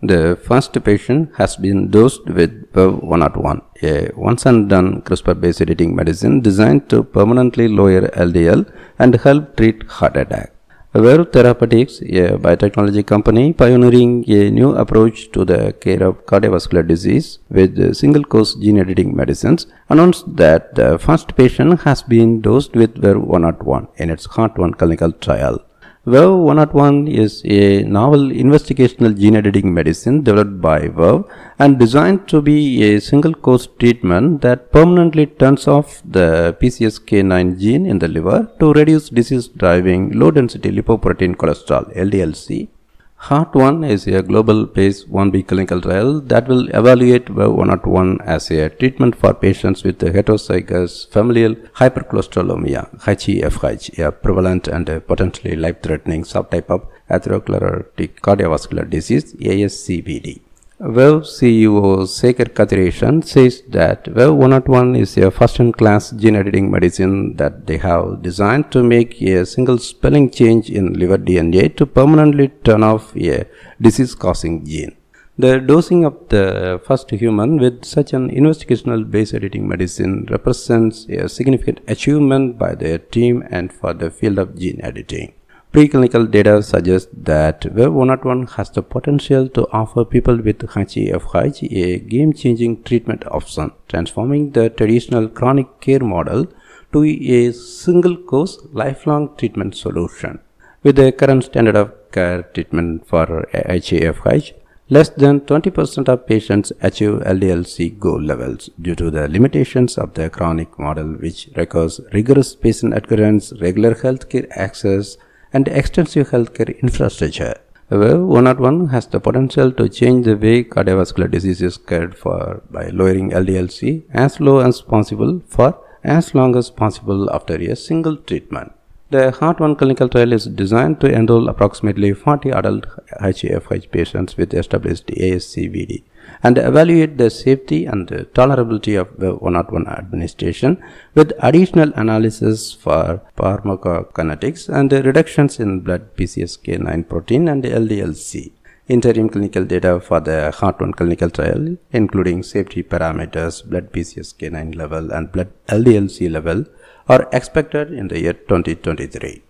The first patient has been dosed with VERVE-101, a once-and-done CRISPR-based editing medicine designed to permanently lower LDL and help treat heart attack. Verve Therapeutics, a biotechnology company pioneering a new approach to the care of cardiovascular disease with single-course gene editing medicines, announced that the first patient has been dosed with VERVE-101 in its Heart-1 clinical trial. VERVE-101 is a novel investigational gene editing medicine developed by Verve and designed to be a single-course treatment that permanently turns off the PCSK9 gene in the liver to reduce disease-driving low-density lipoprotein cholesterol (LDL-C). Heart-1 is a global phase 1b clinical trial that will evaluate VERVE-101 as a treatment for patients with heterozygous familial hypercholesterolemia (HeFH), a prevalent and potentially life-threatening subtype of atherosclerotic cardiovascular disease (ASCVD). Verve CEO Sekhar Kathiresan says that VERVE-101 is a first-in-class gene editing medicine that they have designed to make a single spelling change in liver DNA to permanently turn off a disease-causing gene. The dosing of the first human with such an investigational base editing medicine represents a significant achievement by their team and for the field of gene editing. Preclinical data suggests that VERVE-101 has the potential to offer people with HeFH a game-changing treatment option, transforming the traditional chronic care model to a single-course, lifelong treatment solution. With the current standard of care treatment for HeFH, less than 20% of patients achieve LDL-C goal levels due to the limitations of the chronic model, which requires rigorous patient adherence, regular healthcare access, and extensive healthcare infrastructure. VERVE-101 has the potential to change the way cardiovascular disease is cared for by lowering LDL-C as low as possible for as long as possible after a single treatment. The Heart-1 clinical trial is designed to enroll approximately 40 adult HeFH patients with established ASCVD and evaluate the safety and tolerability of VERVE-101 administration with additional analysis for pharmacokinetics and reductions in blood PCSK9 protein and LDL-C. Interim clinical data for the Heart-1 clinical trial, including safety parameters, blood PCSK9 level and blood LDL-C level, are expected in the year 2023.